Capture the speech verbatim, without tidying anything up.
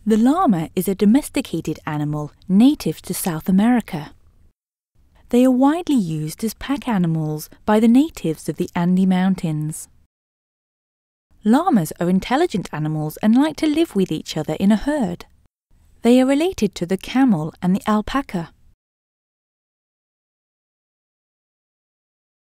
The llama is a domesticated animal native to South America. They are widely used as pack animals by the natives of the Andes Mountains. Llamas are intelligent animals and like to live with each other in a herd. They are related to the camel and the alpaca.